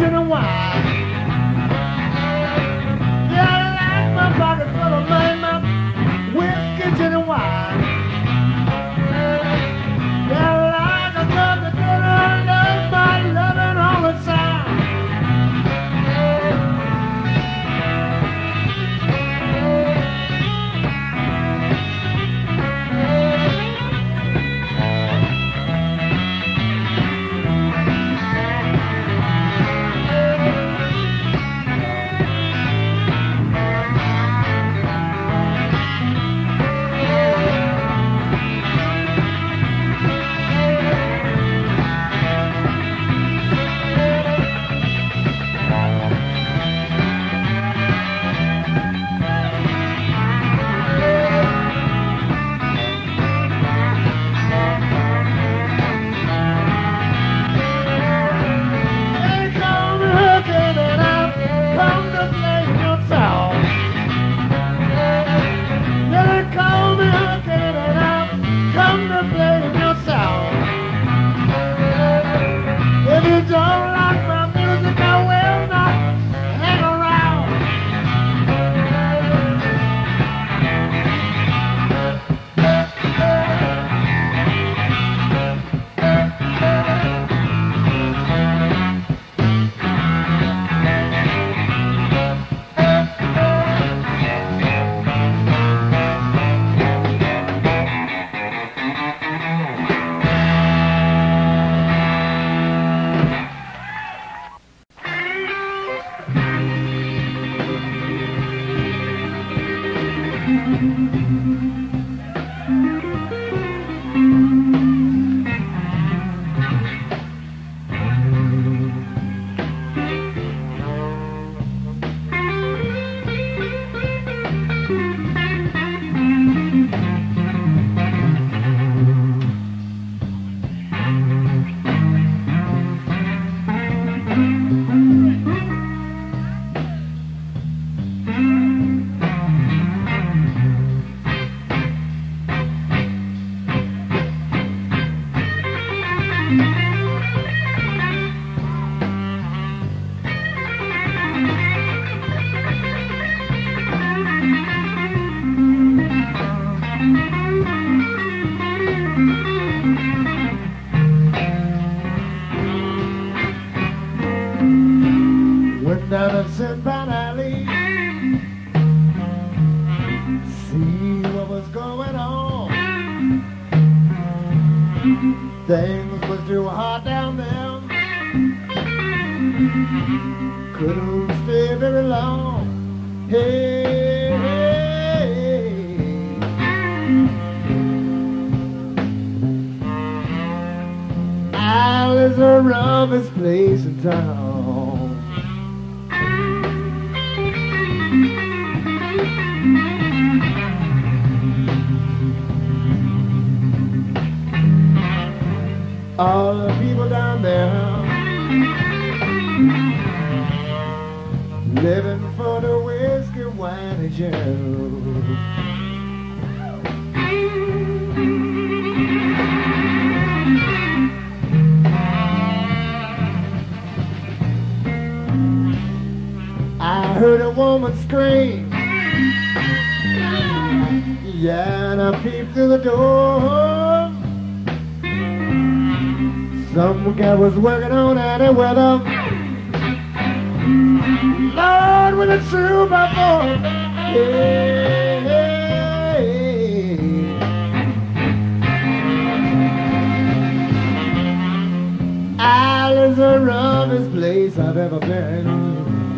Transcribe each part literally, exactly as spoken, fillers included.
kitchen and wine. Yeah, I like my pocket full of money, my whiskey, gin and wine. Yeah, I like a cup of dinner, I love my loving all the time. Down a Sundown Alley, see what was going on. Things was too hot down there, couldn't stay very long. Hey, hey, Al is the roughest place in town. All the people down there living for the whiskey, wine, and gin. I heard a woman scream, yeah, and I peeped through the door. Some guy was working on any weather. Lord, with a two by four. Hey, hey, hey. Al is the roughest place I've ever been.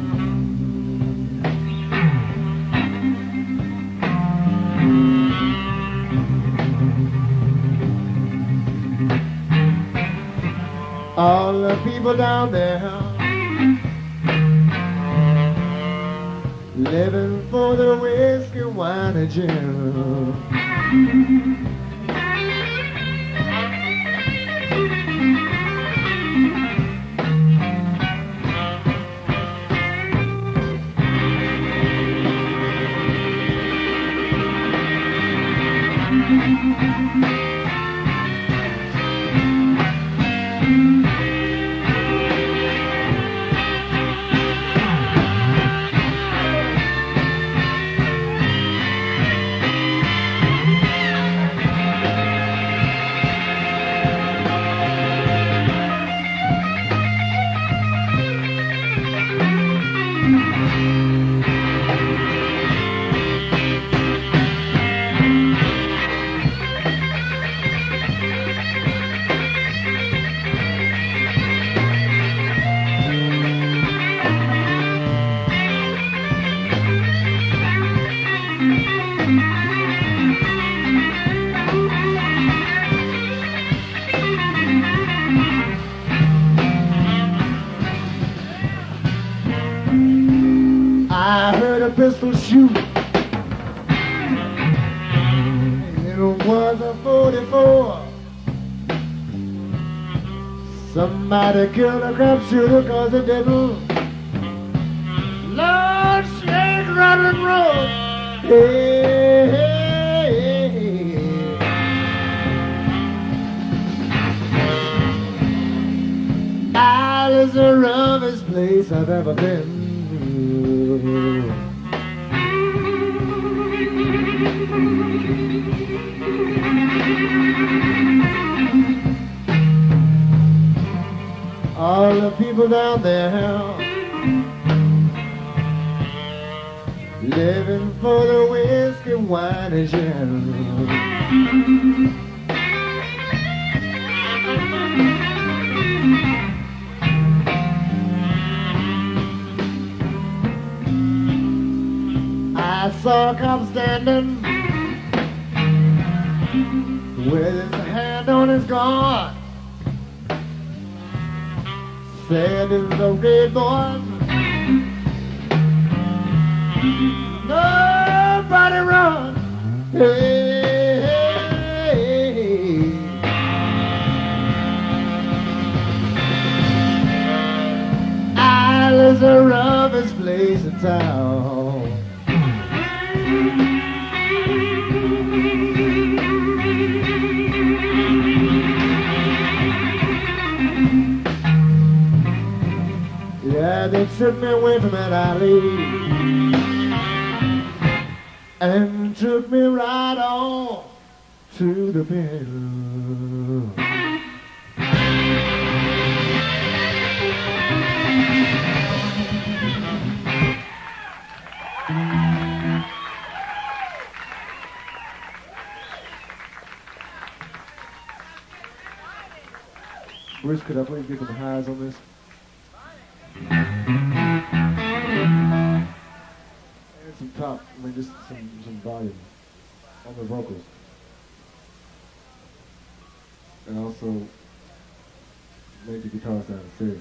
All the people down there living for the whiskey, wine, and gin. I heard a pistol shoot. It was a forty-four. Somebody killed a crap shooter cause it didn't. Lord, shake, rattle, and roll. Hey, hey, hey. Ah, this is the roughest place I've ever been. All the people down there living for the whiskey, wine, and gin. I saw a cop standing with his hand on his gun. Said it's okay, boys. Nobody run. Hey, hey, hey. Island's the roughest place in town. Yeah, they took me away from that alley and took me right on to the pen. Bruce, could I please get some highs on this? And some top, I mean just some, some volume on the vocals. And also make the guitar sound serious.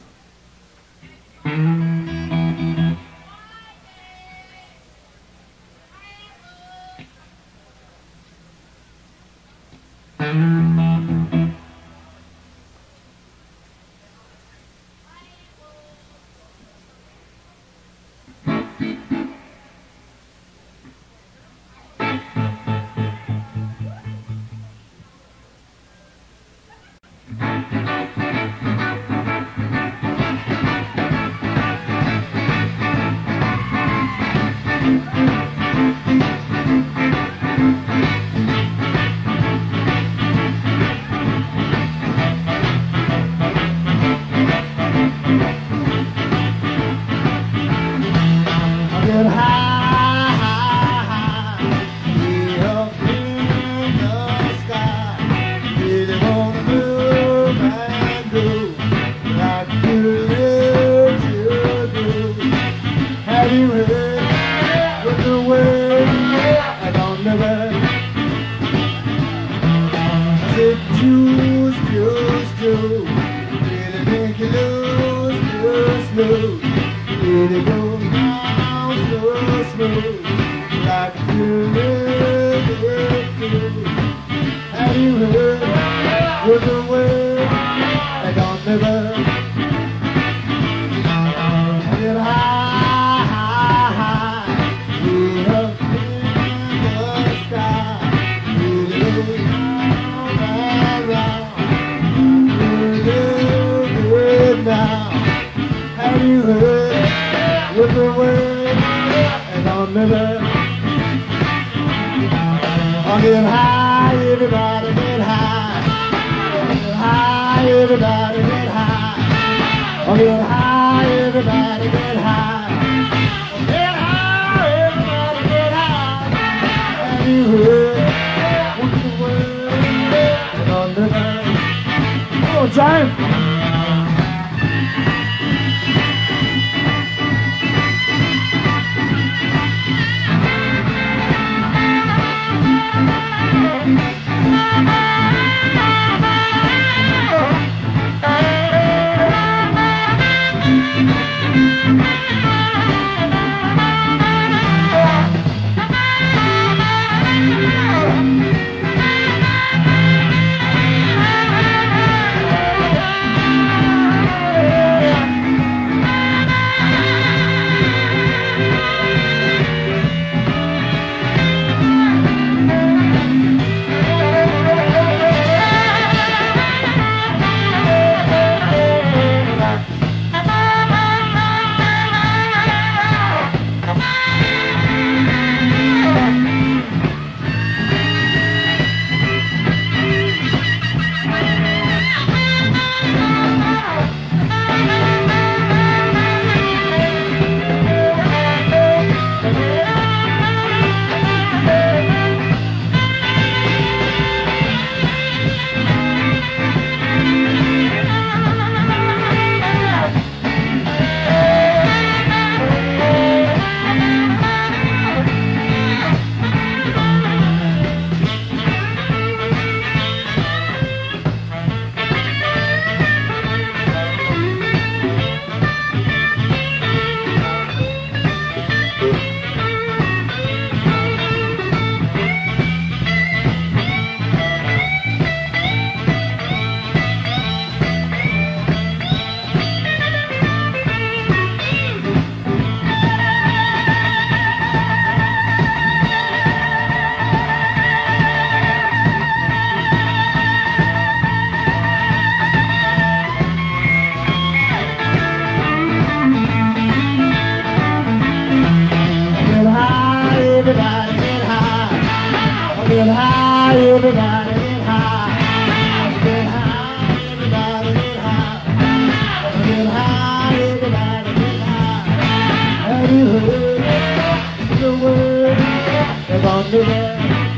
there.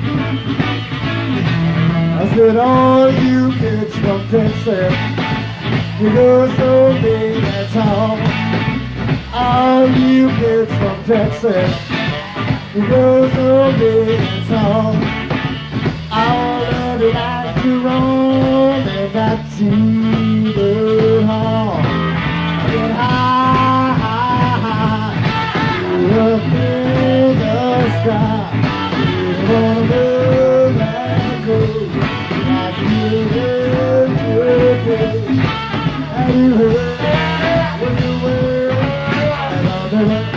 I said, all you kids from Texas, you go so big and tall. All you kids from Texas, you go so big and tall. All of you like to roam and got cheated home. Get high, high, high, up in the sky. You wanna move and go like you did today. Have you heard when you were right on the run?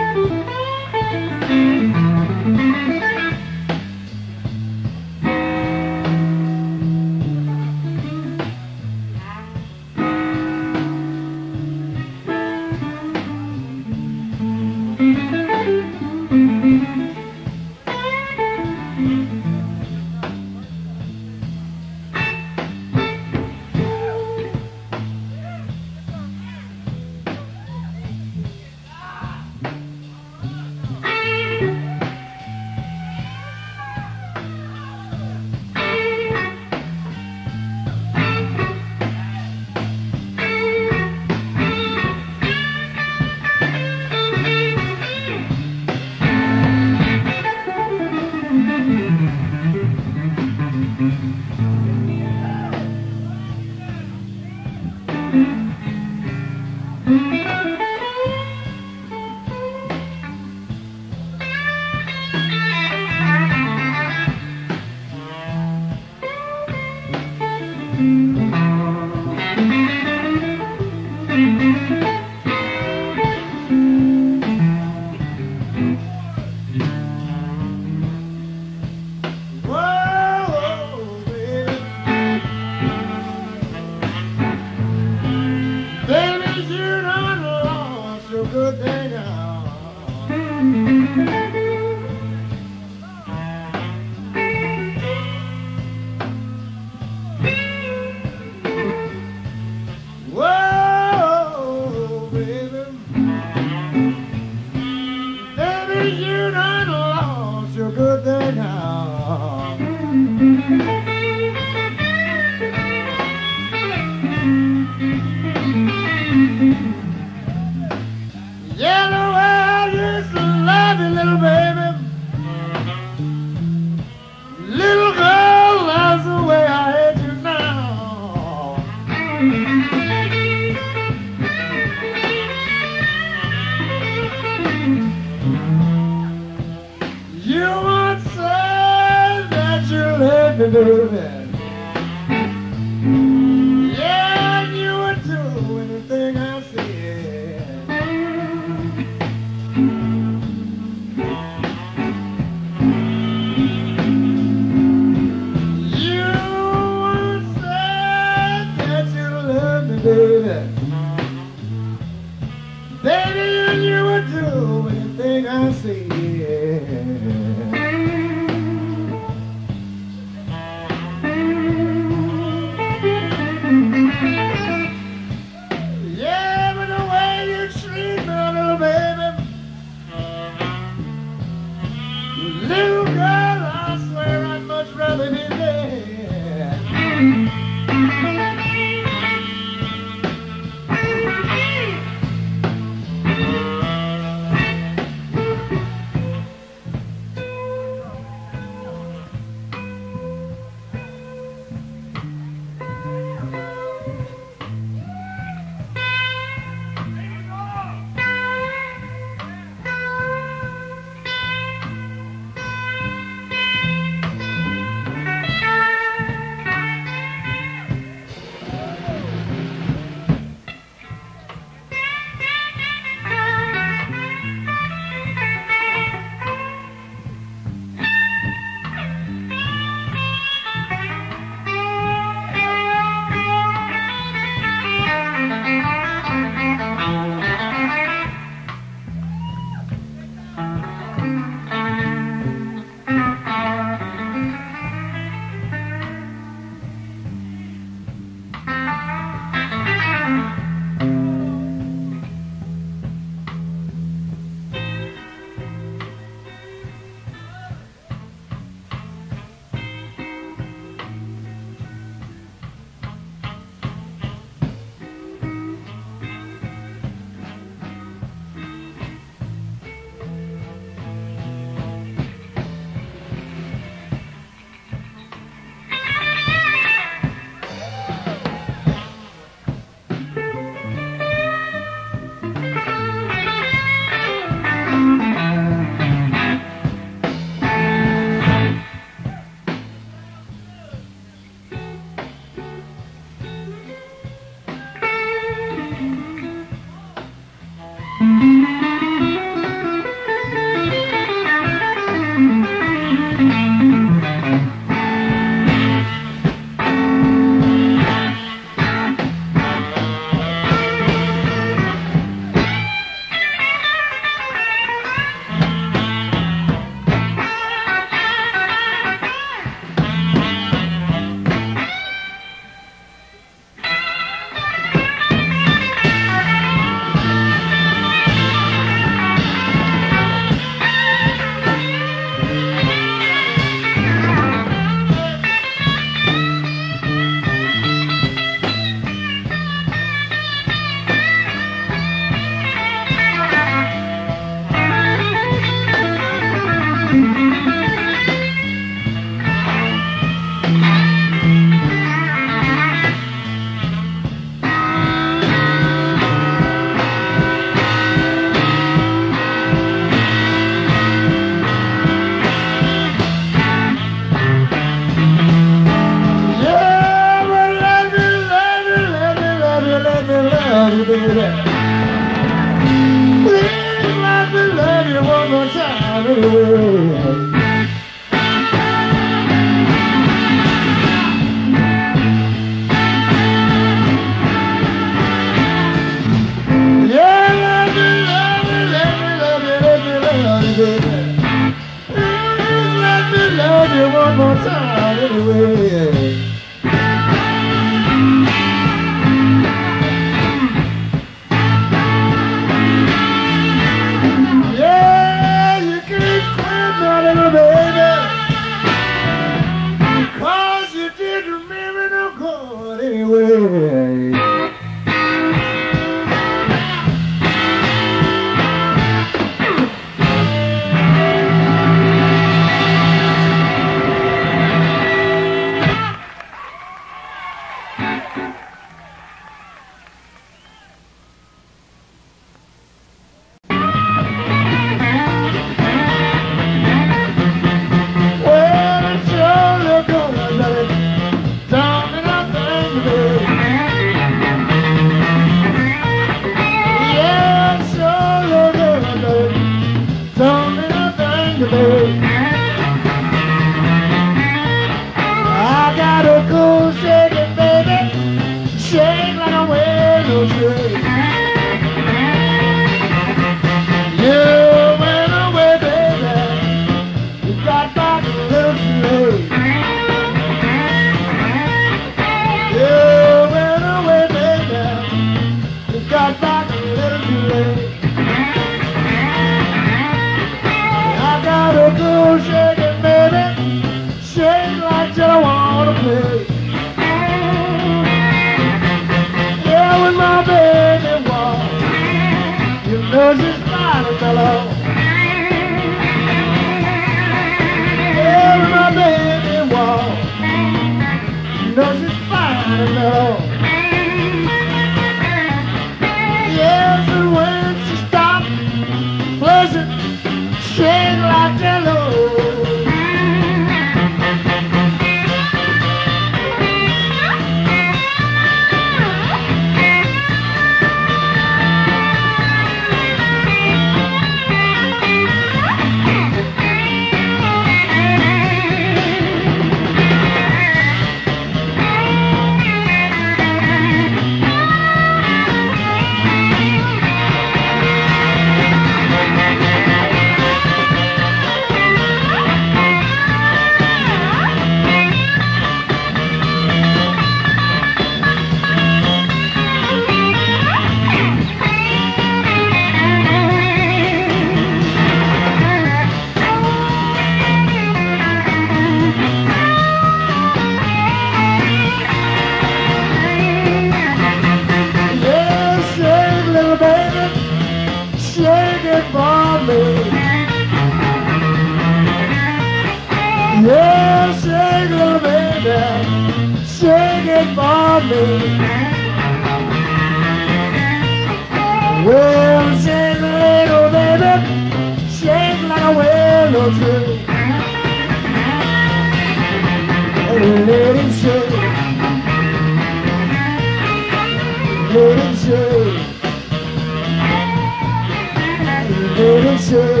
Let it show.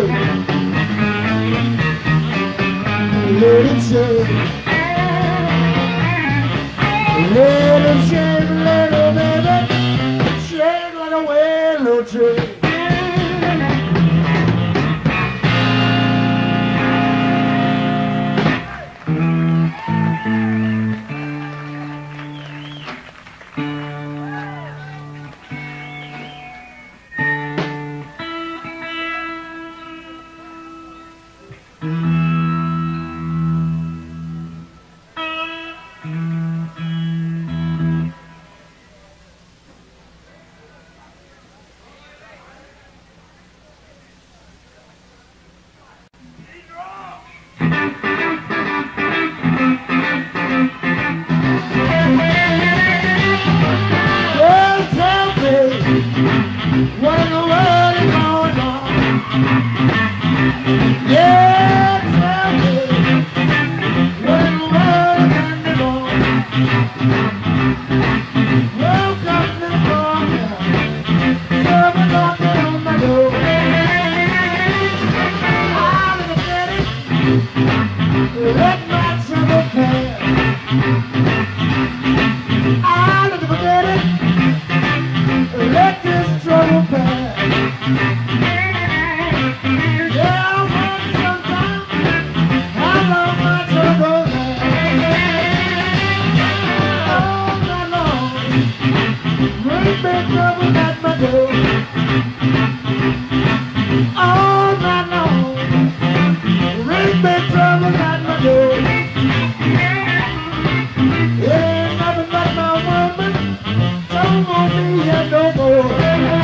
Let it show. Let it shake, little baby. Shake like a willow tree. What in the world is going on? Yeah, tell me, what in the world is going on? Woke up in the morning, someone knocking on my door. I look at it, let my trouble pass. I look at it, let this trouble pass. Yeah, I wonder sometimes how long my trouble lasts. All night long, bring big trouble at my door. All night long, bring big trouble at my door. It ain't nothing but my woman, don't want me here no more.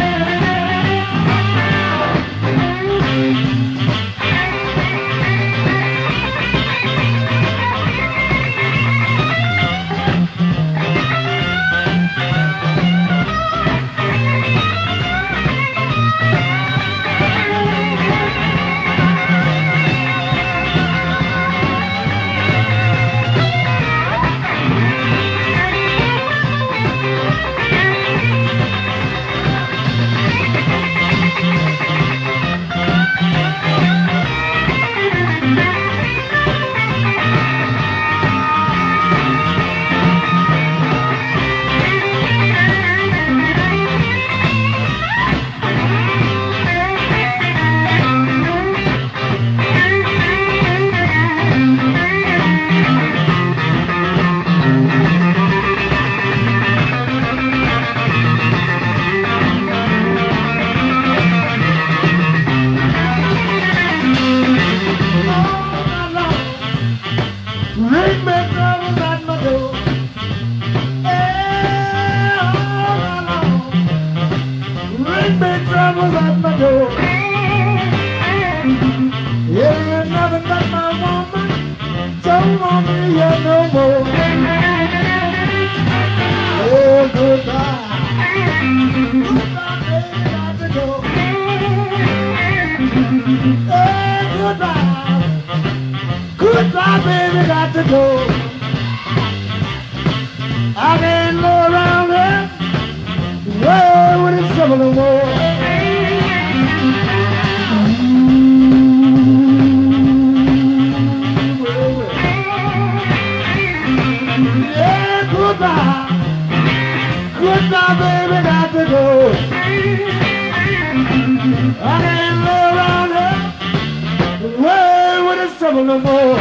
Bring me troubles at my door. Yeah, all night long. Bring me troubles at my door. Yeah, ain't nothing but my woman, don't want me here no more. Oh, goodbye. Goodbye, baby, got to go. Hey, goodbye. Goodbye, baby, got to go. I can't go around here, well, with this trouble no more. Yeah, goodbye. Goodbye, baby, got to go. I can't go around here, well, with this trouble no more.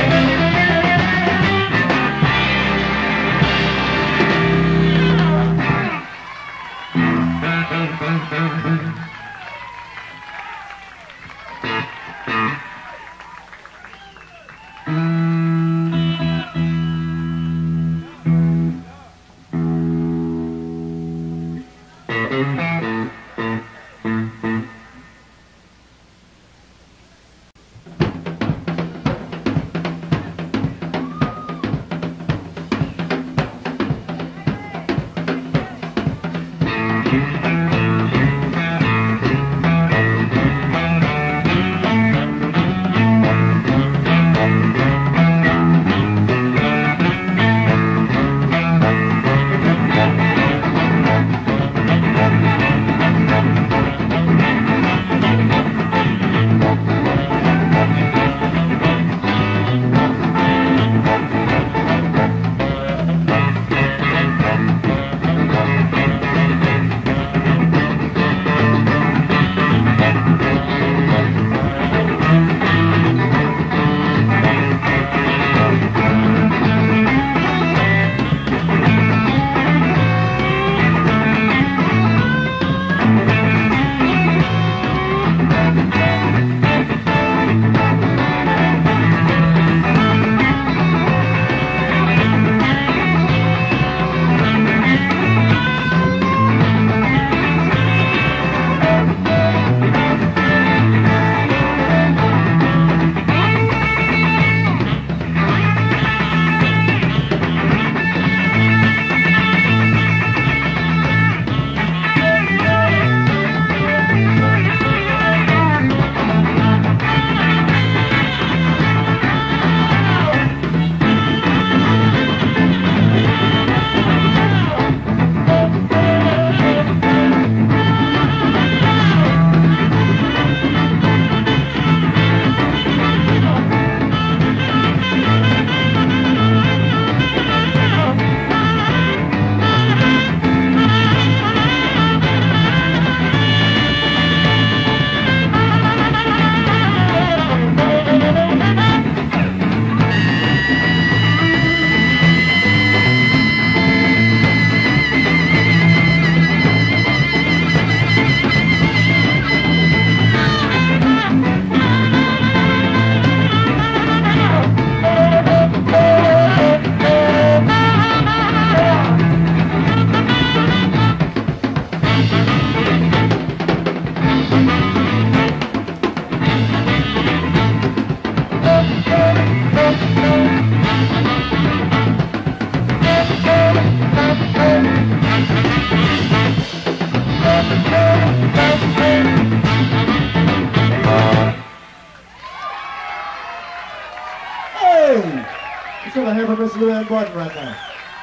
I hear from Mister Luann Barton right now?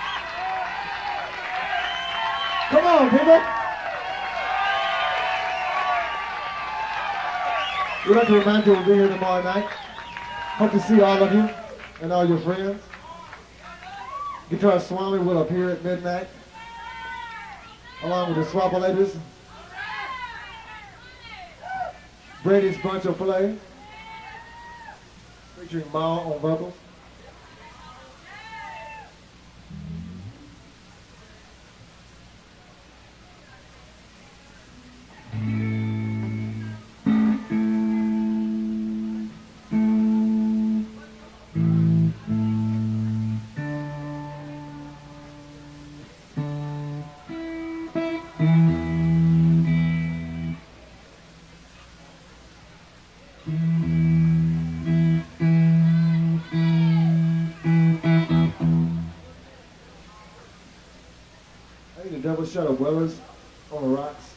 Come on, people. We'd like to remind you we'll be here tomorrow night. Hope to see all of you and all your friends. Guitar Swami will appear at midnight, along with the Swabalators. Brady's Bunch will play, featuring Ma on vocals. Double shot of Wellers on the rocks.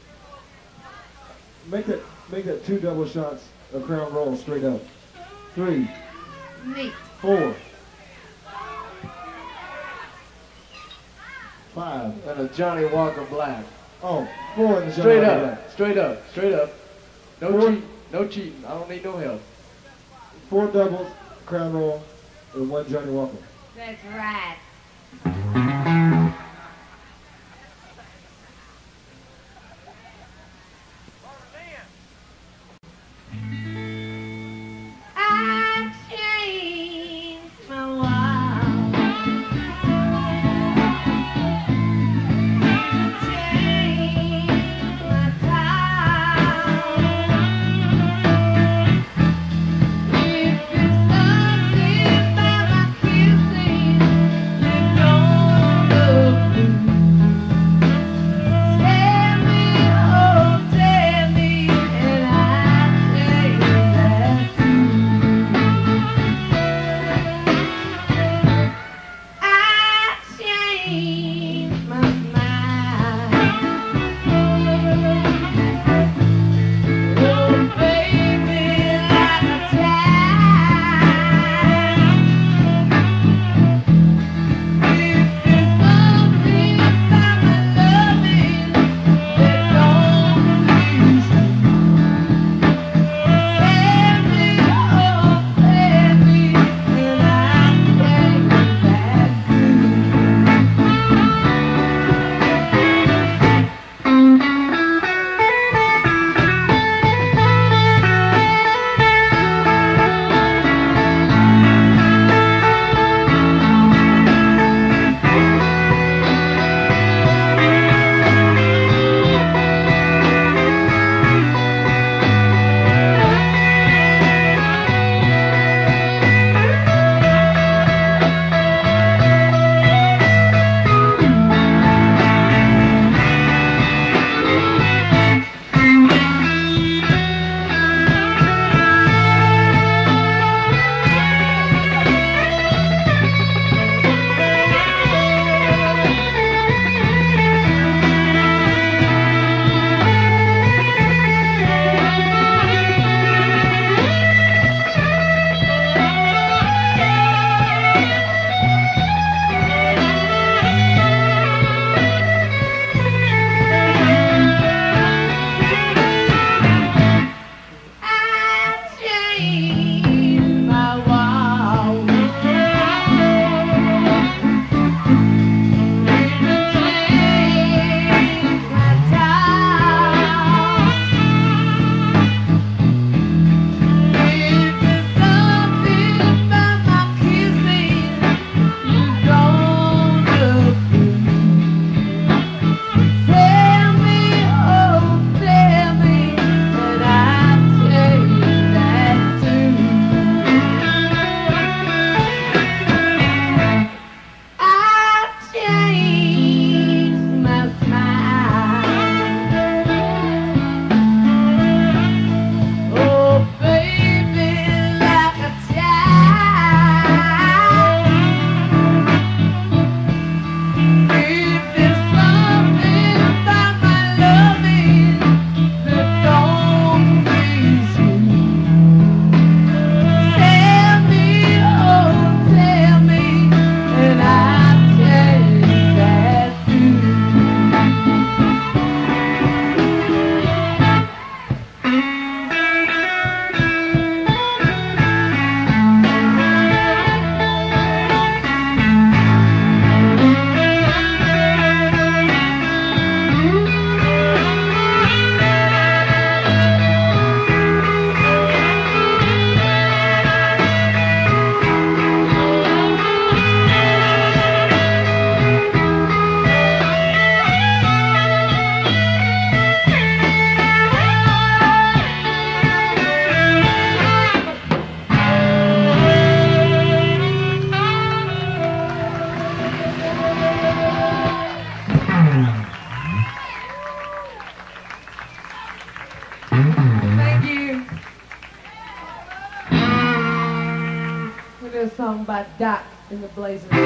Make that make that two double shots of Crown Roll straight up. Three. Neat. Four. Five. And a Johnny Walker Black. Oh, four in the Straight Johnny up, Walker Black. straight up, straight up. No Four. cheating, no cheating. I don't need no help. Four doubles, Crown Roll, and one Johnny Walker. That's right. Tell me, oh, tell me, and I say song by Doc in the Blazers.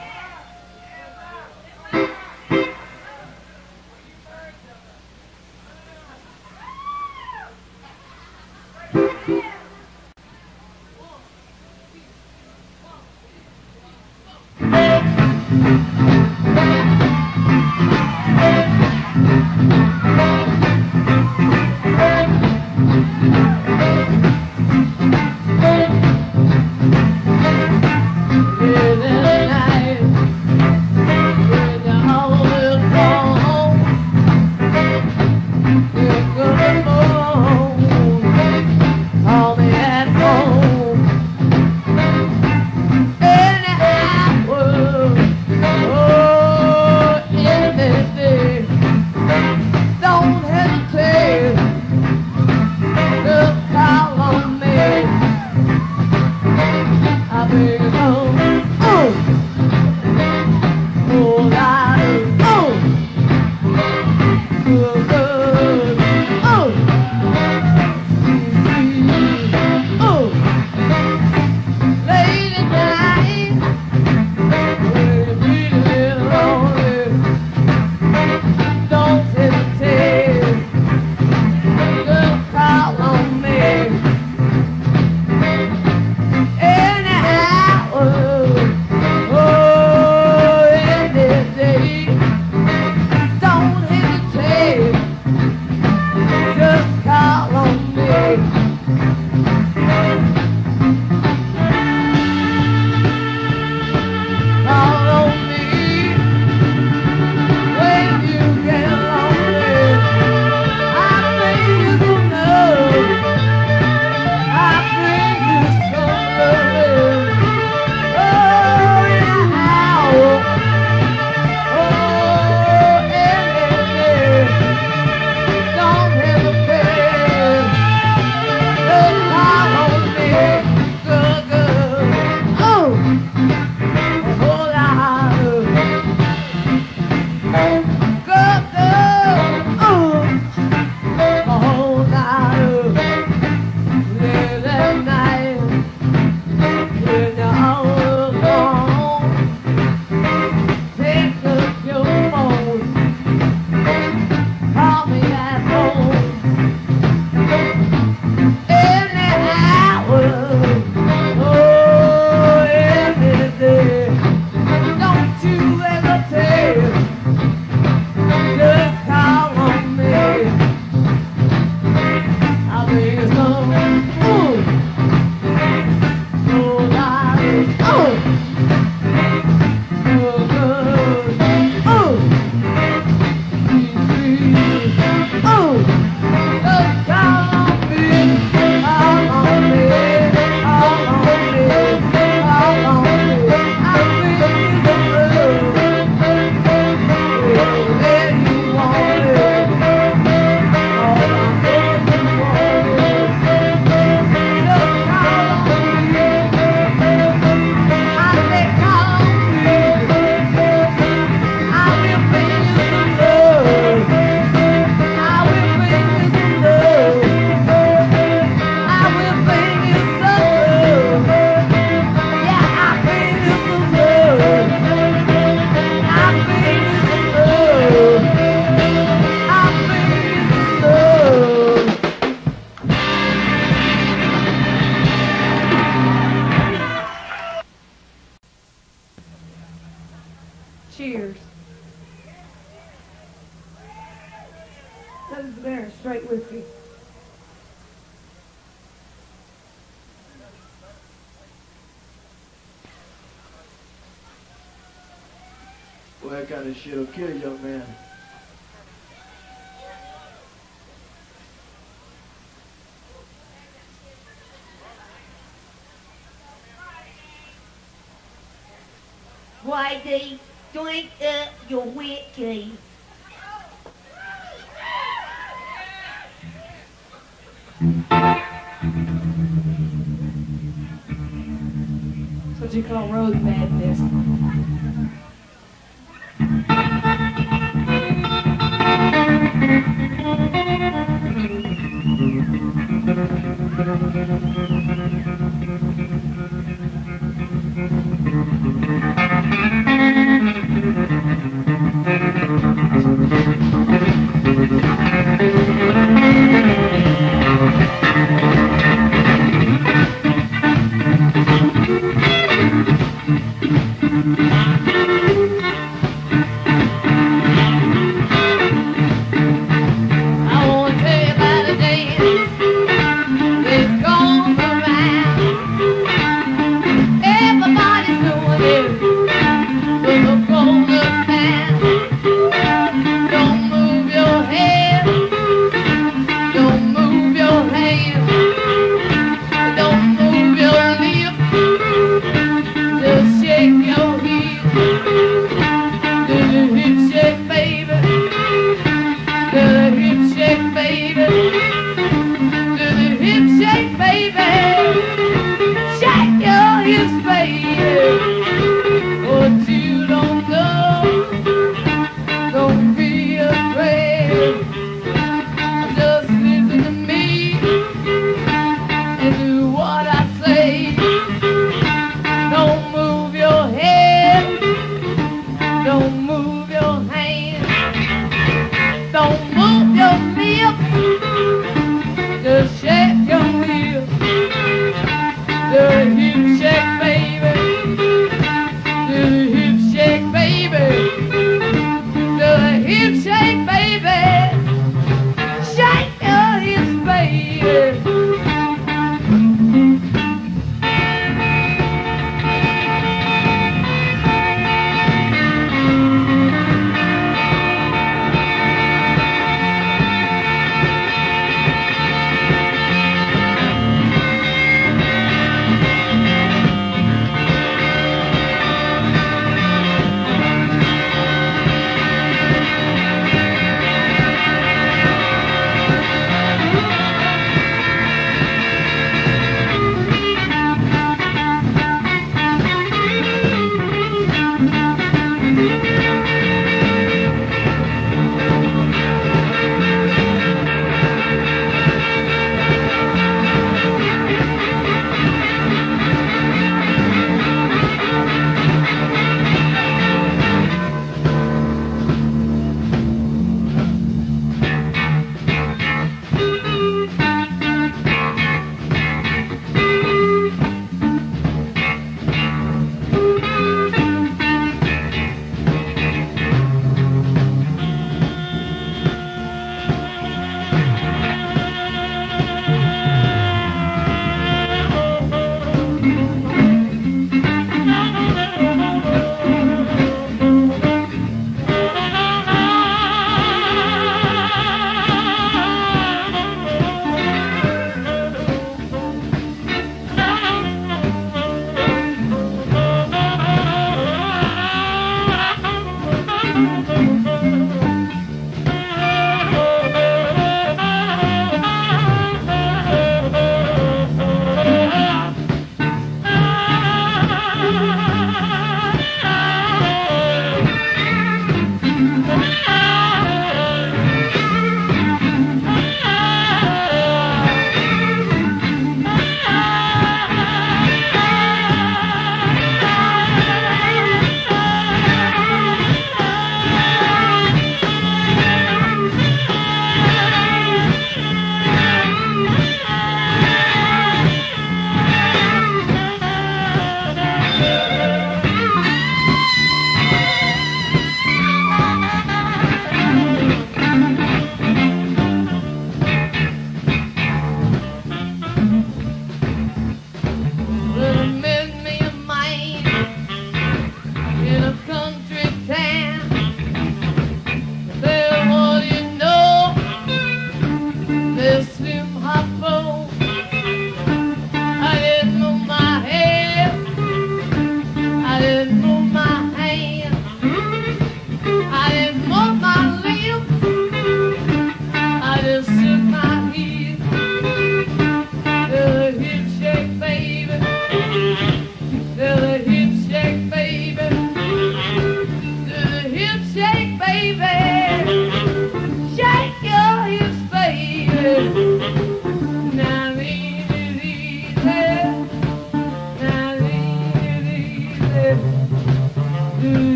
Cheers. That is the Baron straight whiskey. Boy, that kind of shit will kill a young man. Why they drink up your whiskey? That's what you call road madness. Just shake your hips. Do a hip shake, baby. Do a hip shake, baby. Do a hip shake, baby. Shake your hips, baby.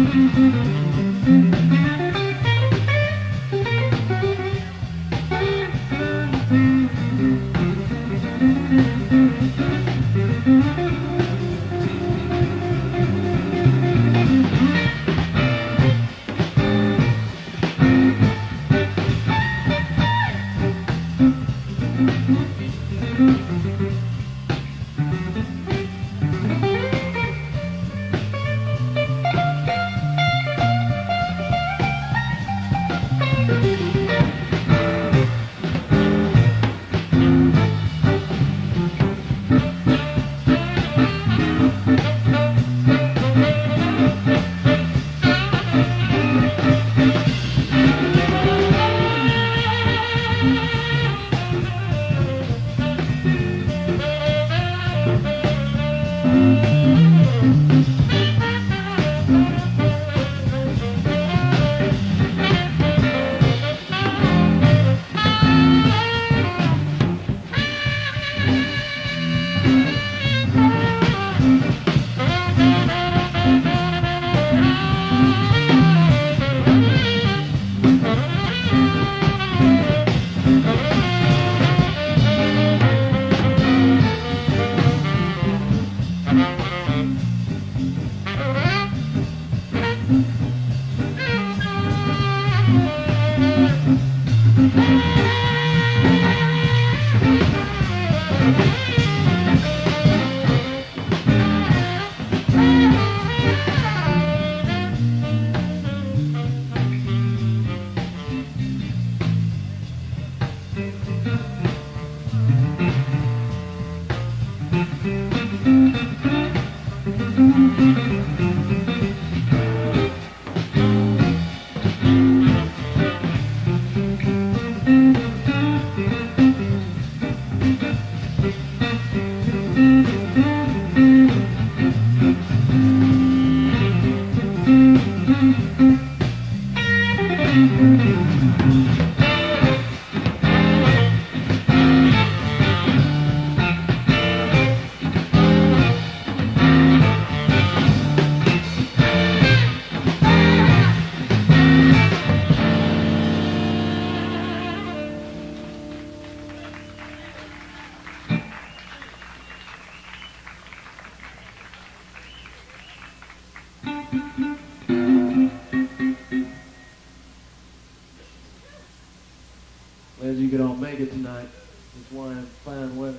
Glad you could all make it tonight. It's fine, fine weather.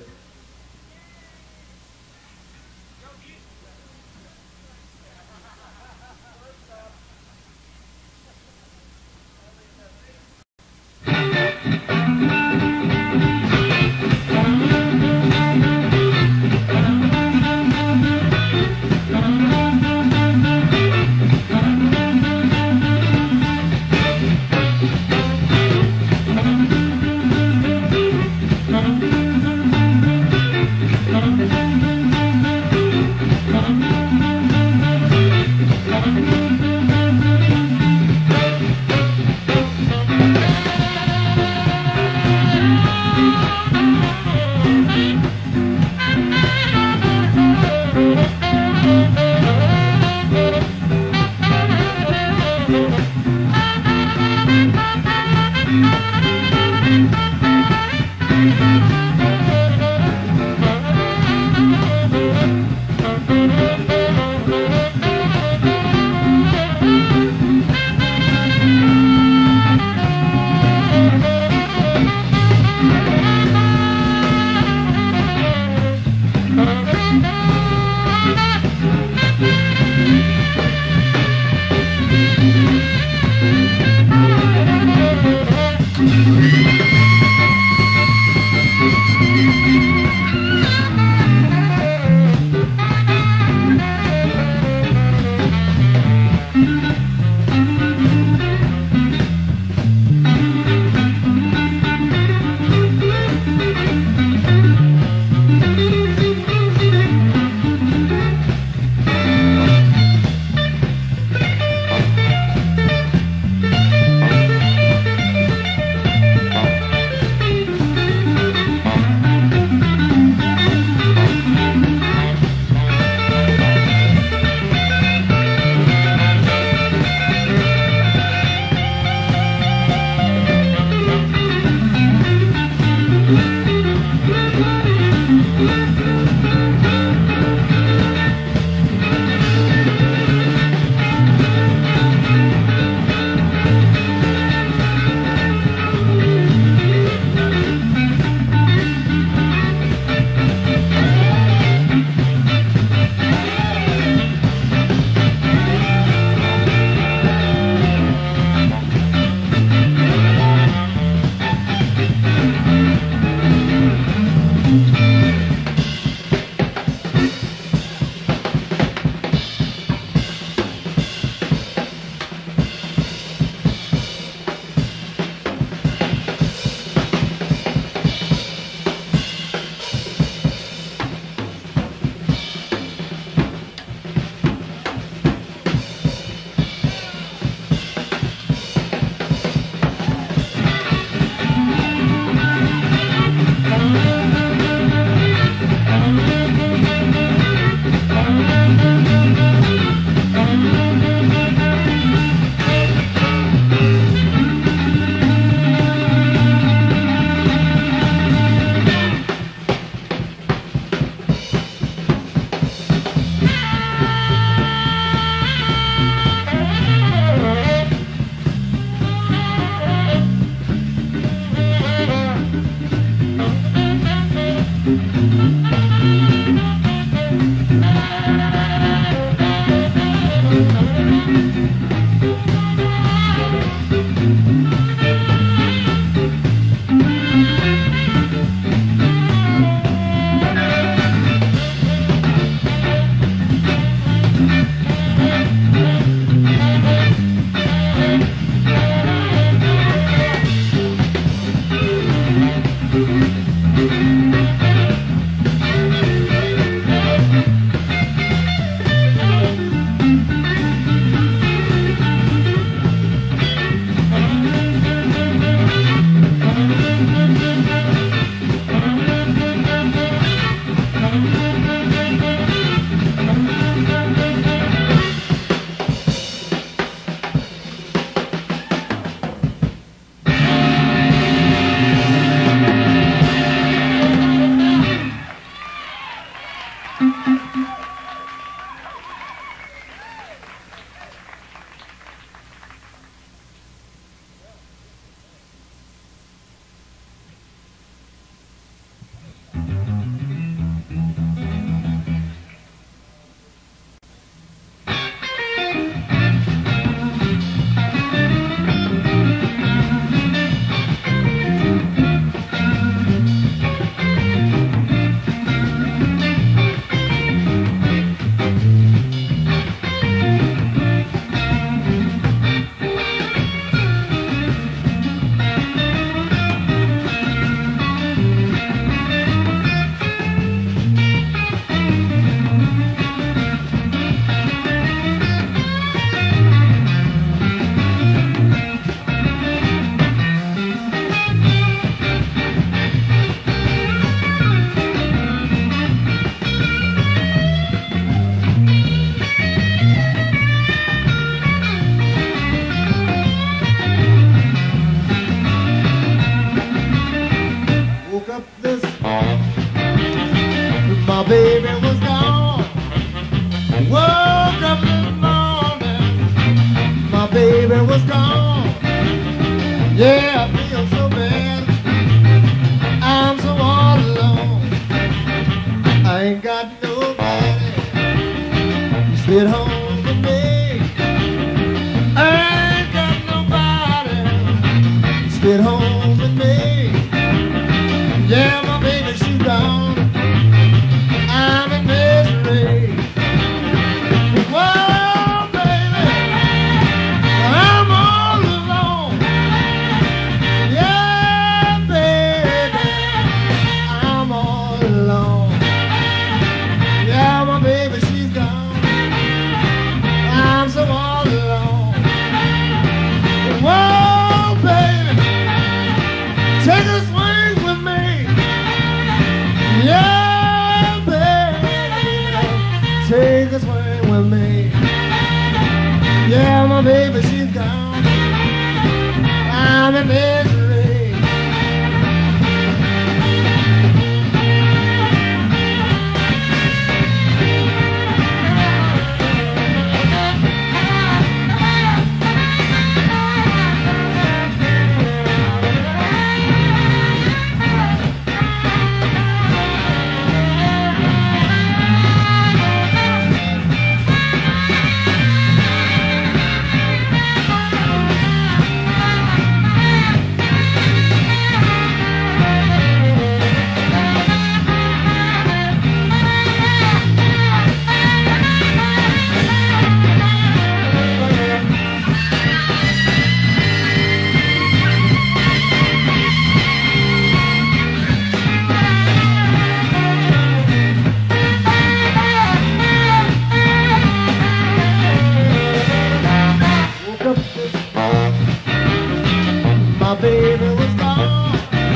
baby was gone. Yeah, I feel so bad. I'm so all alone. I ain't got nobody to sit home with me. I ain't got nobody to sit home with me. Yeah, my baby, she's gone. I'm in misery. Whoa, baby, I'm all alone. Yeah, baby, I'm all alone. Yeah, my baby, she's gone. I'm so all alone. Whoa, baby, take a swing with me. Yeah, baby, take a swing with me. Yeah, my baby, she's gone. I'm in misery. My baby was gone.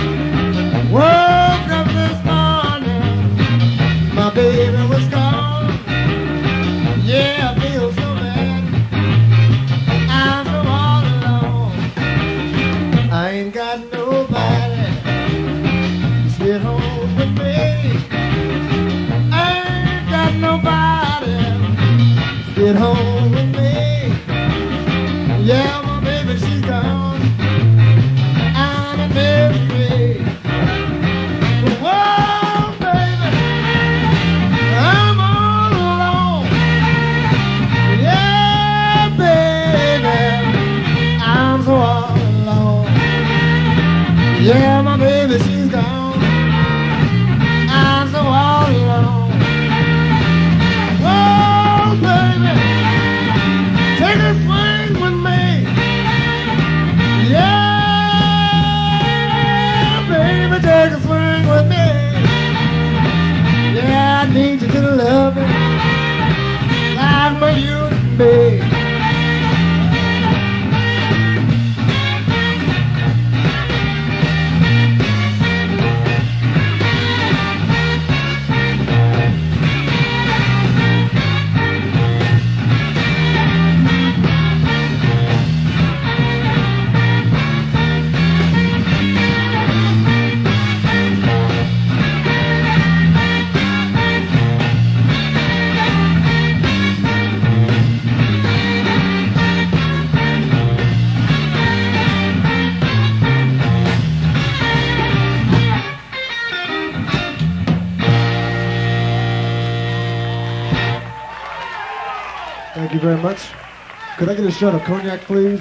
Woke up this morning. My baby was gone. Yeah, I feel so bad. I'm so all alone. I ain't got nobody to sit home with me. I ain't got nobody to sit home with me. Yeah, my baby, she's gone. Misery. Whoa, baby, I'm all alone. Yeah, baby, I'm so all alone. Yeah, my baby, she's gone. I'm so all alone. Whoa, baby, take a swing with me. Yeah, take a swing with me. Yeah, I need you to love me like my used to be. Thank you very much. Could I get a shot of cognac, please?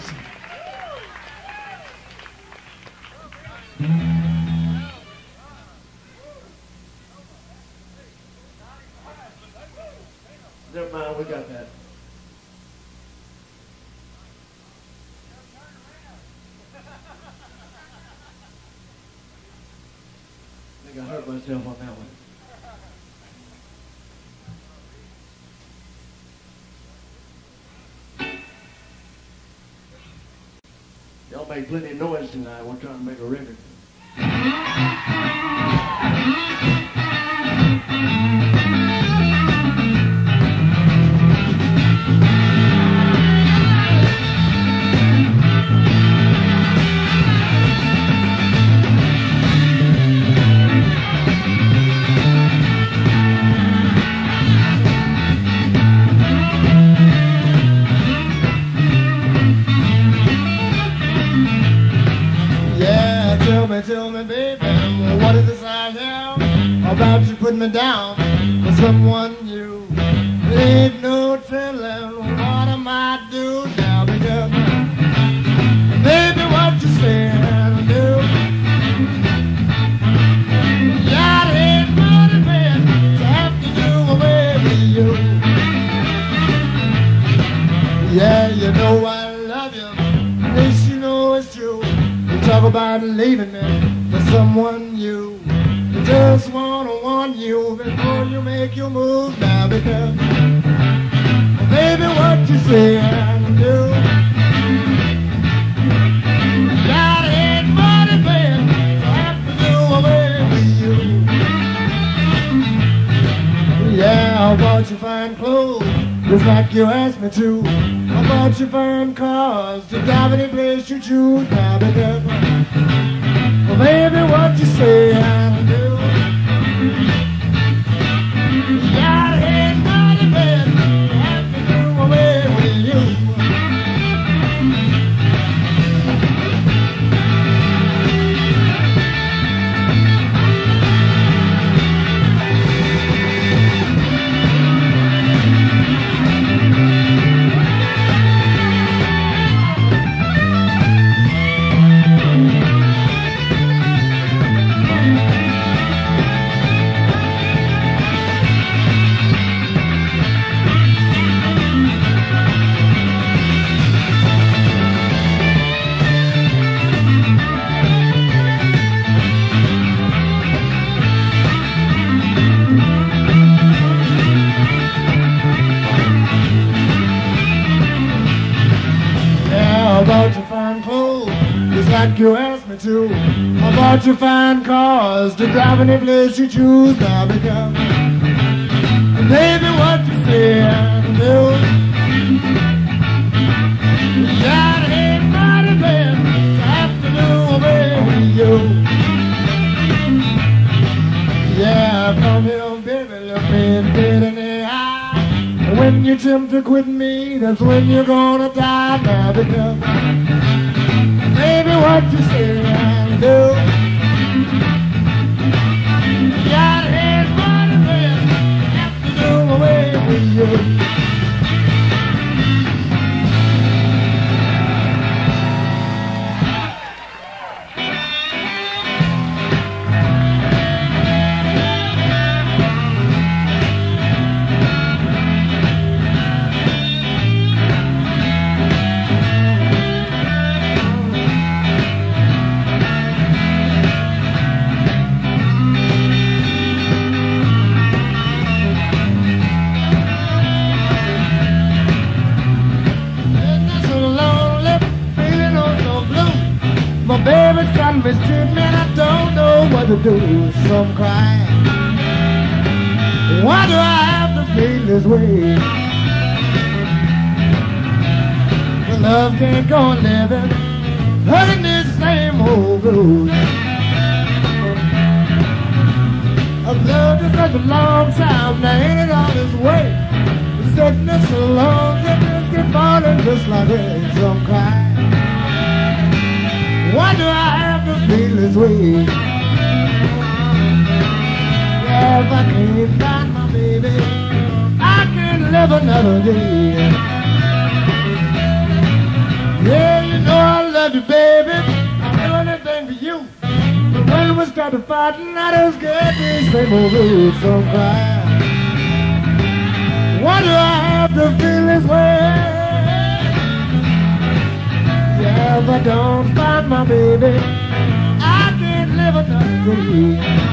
Never mind, we got that. I think I hurt myself on that one. Y'all make plenty of noise tonight. We're trying to make a record. put me down for someone new. Ain't no telling what I might do now, because baby, what you say and do. God ain't motivated to have to do away with you. Yeah, you know I love you. At least you know it's true. You talk about leaving me for someone new. You just wanna warn you before you make your move now, because baby, what you say and do. God ain't motivated to have to do away with you. Yeah, I bought you fine clothes, just like you asked me to. I bought you fine cars to drive any place you choose now, because well, baby, what you say and do. God ain't motivated to have to do away with you. I bought you fine clothes, just like you asked me to. I bought you fine cars to drive any place you choose now, because baby, what you say and do. God ain't motivated to have to do away with you. Yeah, come here, baby, look me dead in the eye. When you attempt to quit me, that's when you're gonna die now, because baby, what you say and do. God ain't motivated to have to do away with you. My baby's got me stripped and I don't know what to do, so I'm crying. Why do I have to feel this way? The love can't go on living, hugging this same old blues. I've loved you such a long time, now ain't it all this way? The sickness so long, that just keep falling just like rain, so I'm crying. Why do I have to feel this way? Yeah, if I can't find my baby, I can't live another day. Yeah, you know I love you, baby, I'll do anything for you. But when we started fighting, I just get these same old rules, so I'm crying. Why do I have to feel this way? Yeah, if I don't find my baby, I can't live another day.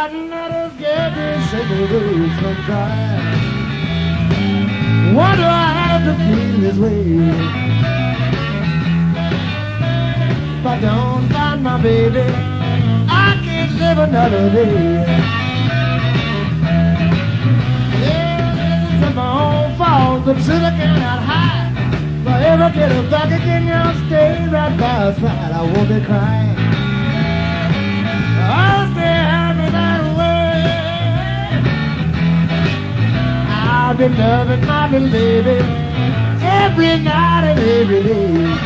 Rotten letters get me single days sometimes. Why do I have to feel this way? If I don't find my baby, I can't live another day. Yeah, it's my own fault, but still I cannot hide. If I ever get her back again, I'll stay right by her side. I won't be crying. I'll stay happy that way. I've been loving my little baby every night and every day.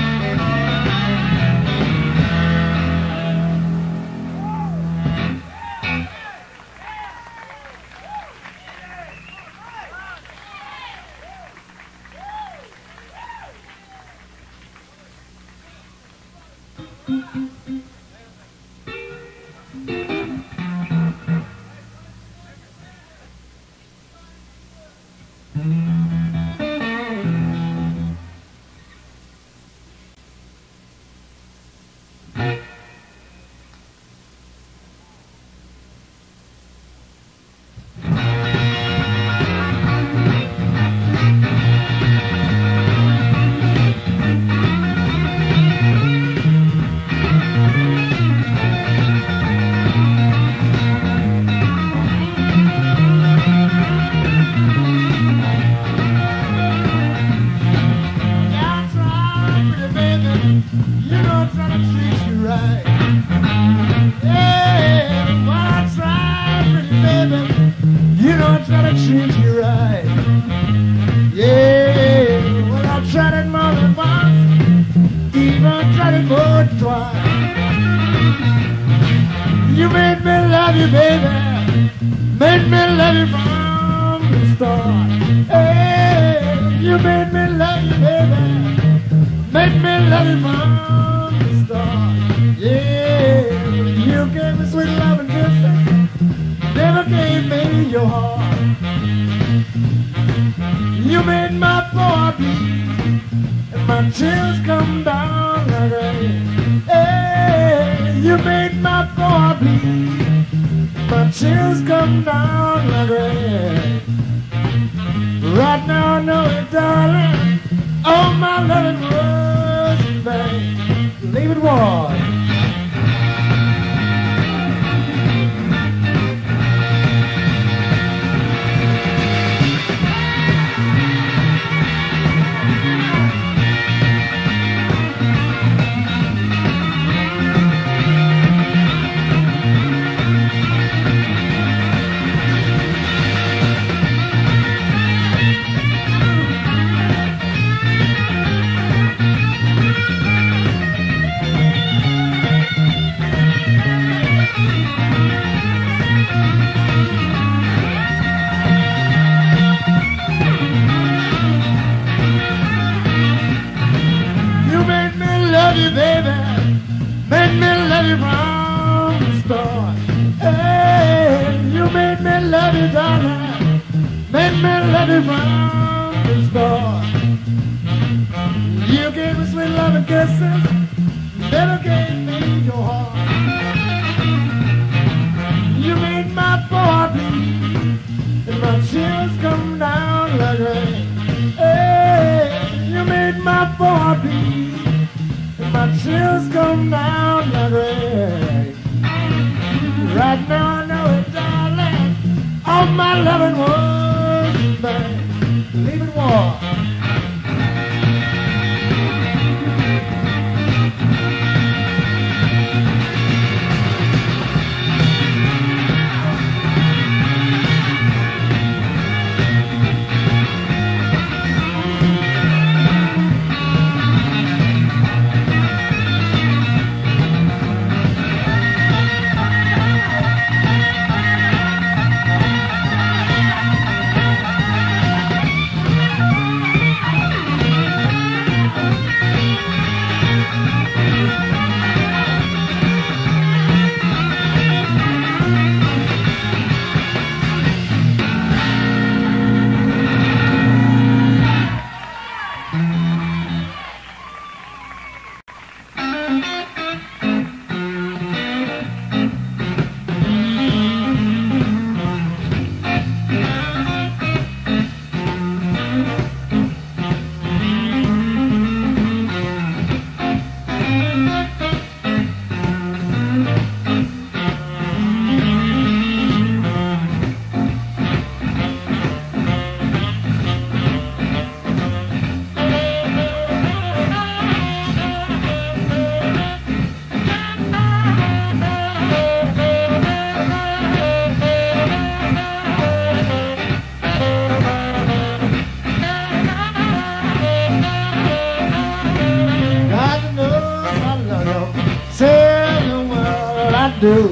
do.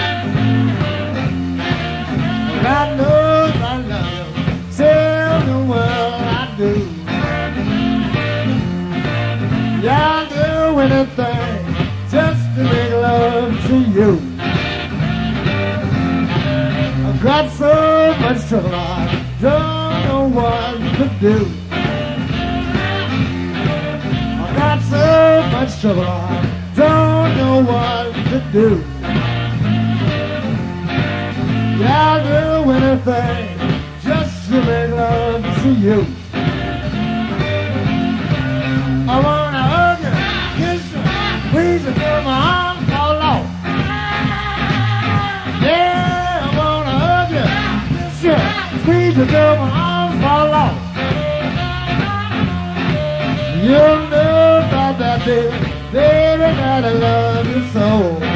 God knows I love you. Tell the world I do. Yeah, I'll do anything just to make love to you. I've got so much trouble I don't know what to do. I've got so much trouble I don't know what to do. Yeah, I'll do anything just to make love to you. I wanna hug you, kiss you, squeeze you till my arms fall off. Yeah, I wanna hug you, kiss you, squeeze you till my arms fall off. You'll know about that, baby, baby, that I love you so.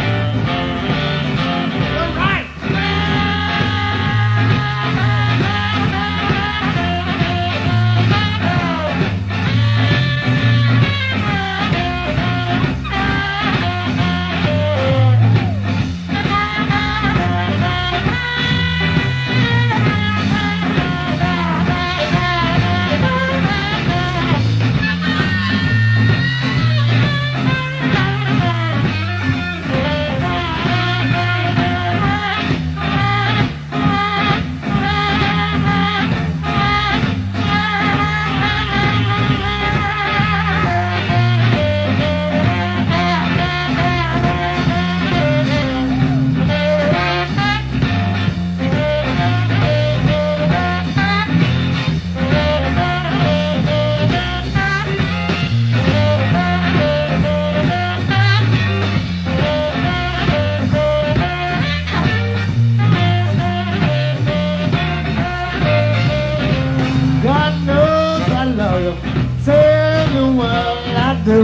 Do.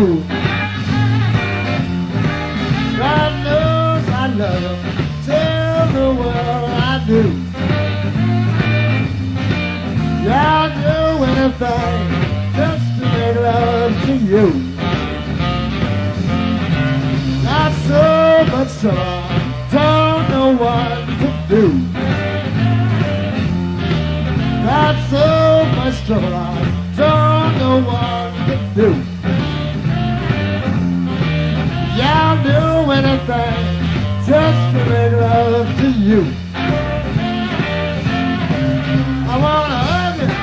God knows I love you. Tell the world I do. Yeah, I'll do anything just to make love to you. Got so much trouble, don't know what to do. Got so much trouble, I don't know what to do. Yeah, I'll do anything just to make love to you. I wanna hug you.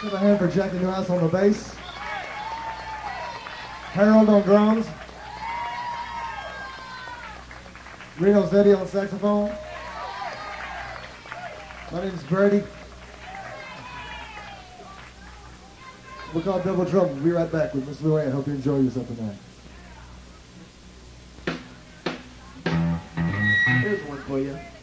Give a hand for Jackie Newhouse on the bass. Harold on drums. Reno Zeddy on saxophone. My name is Brady. We're called Double Trouble. We'll be right back with Miss Luann. Hope you enjoy yourself tonight. Here's one for you.